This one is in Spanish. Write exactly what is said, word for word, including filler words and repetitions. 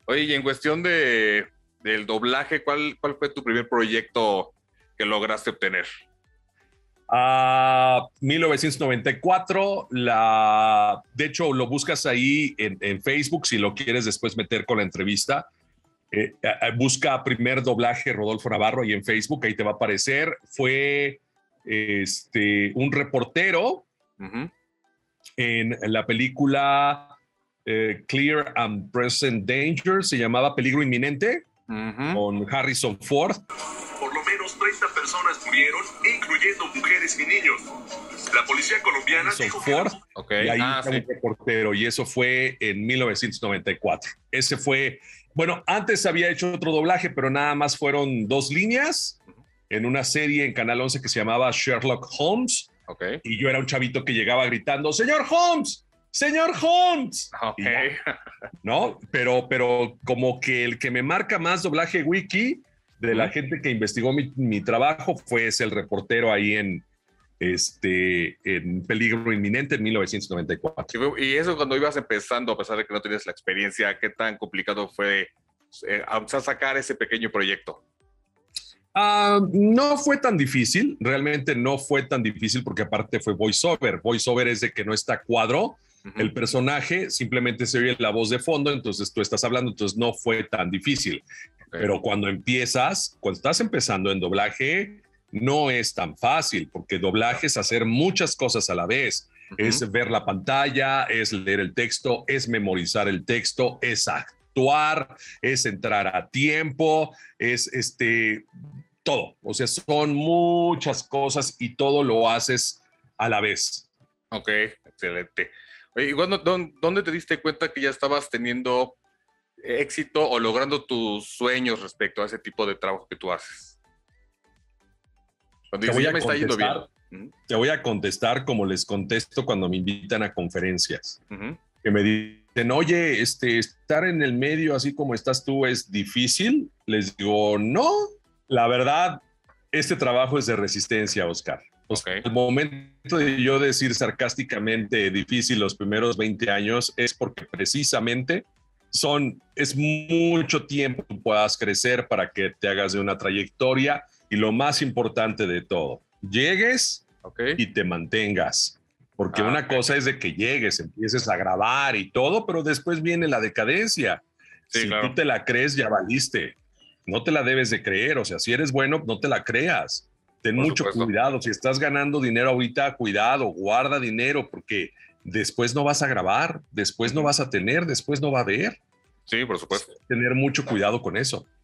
Oye, y en cuestión de, del doblaje, ¿cuál, ¿cuál fue tu primer proyecto que lograste obtener? Uh, mil novecientos noventa y cuatro, la, de hecho lo buscas ahí en, en Facebook si lo quieres después meter con la entrevista. Eh, eh, busca primer doblaje Rodolfo Navarro ahí en Facebook, ahí te va a aparecer. Fue este, un reportero uh-huh. en, en la película eh, Clear and Present Danger, se llamaba Peligro Inminente, uh-huh. con Harrison Ford. Por lo menos treinta personas murieron, incluyendo mujeres y niños. La policía colombiana dijo Ford, que... okay. Y ahí ah, está sí. un reportero, y eso fue en mil novecientos noventa y cuatro. Ese fue, bueno, antes había hecho otro doblaje, pero nada más fueron dos líneas en una serie en Canal once que se llamaba Sherlock Holmes. Okay. Y yo era un chavito que llegaba gritando, ¡Señor Holmes! ¡Señor Holmes! Okay. Ya, ¿no? Pero, pero como que el que me marca más doblaje wiki de la gente que investigó mi, mi trabajo fue ese, el reportero ahí en, este, en Peligro Inminente en mil novecientos noventa y cuatro. Y eso cuando ibas empezando, a pesar de que no tenías la experiencia, ¿qué tan complicado fue eh, sacar ese pequeño proyecto? Uh, no fue tan difícil, realmente no fue tan difícil porque aparte fue voiceover. Voiceover es de que no está cuadro uh-huh. el personaje, simplemente se oye la voz de fondo, entonces tú estás hablando, entonces no fue tan difícil. Okay. Pero cuando empiezas, cuando estás empezando en doblaje, no es tan fácil, porque doblaje es hacer muchas cosas a la vez. Uh-huh. Es ver la pantalla, es leer el texto, es memorizar el texto, es actuar, es entrar a tiempo, es este, todo. O sea, son muchas cosas y todo lo haces a la vez. Ok, excelente. Oye, ¿y cuándo, dónde te diste cuenta que ya estabas teniendo éxito o logrando tus sueños respecto a ese tipo de trabajo que tú haces? Cuando te, dices, voy a me está yendo bien. Te voy a contestar como les contesto cuando me invitan a conferencias. Uh-huh. Que me dicen, oye, este, estar en el medio así como estás tú es difícil. Les digo, no, la verdad, este trabajo es de resistencia, Oscar. O sea, okay. El momento de yo decir sarcásticamente difícil los primeros veinte años es porque precisamente son, es mucho tiempo que puedas crecer para que te hagas de una trayectoria y lo más importante de todo, llegues okay. y te mantengas. Porque ah, una okay. cosa es de que llegues, empieces a grabar y todo, pero después viene la decadencia. Sí, si claro. tú te la crees, ya valiste. No te la debes de creer. O sea, si eres bueno, no te la creas. Ten Por mucho supuesto. cuidado. Si estás ganando dinero ahorita, cuidado, guarda dinero, porque después no vas a grabar, después no vas a tener, después no va a haber. Sí, por supuesto. Tener mucho cuidado con eso.